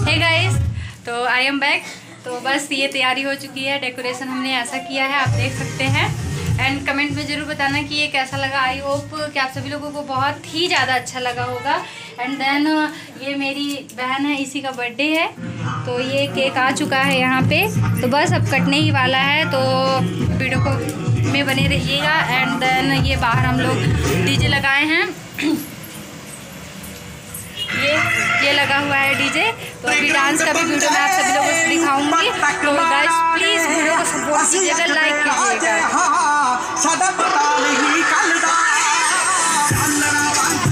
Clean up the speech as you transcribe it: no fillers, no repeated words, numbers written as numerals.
Hey guys, तो I am back. तो बस ये तैयारी हो चुकी है, डेकोरेशन हमने ऐसा किया है, आप देख सकते हैं। एंड कमेंट में ज़रूर बताना कि ये कैसा लगा। आई होप कि आप सभी लोगों को बहुत ही ज़्यादा अच्छा लगा होगा। एंड देन ये मेरी बहन है, इसी का बर्थडे है, तो ये केक आ चुका है यहाँ पे। तो बस अब कटने ही वाला है, तो वीडियो को में बने रहिएगा। एंड देन ये बाहर हम लोग डीजे लगाए हैं, ये लगा हुआ है डीजे। तो अभी डांस का भी वीडियो मैं आप सभी लोगों को दिखाऊंगी। तो गाइस प्लीज़ वीडियो को सपोर्ट कीजिएगा, लाइक कीजिएगा।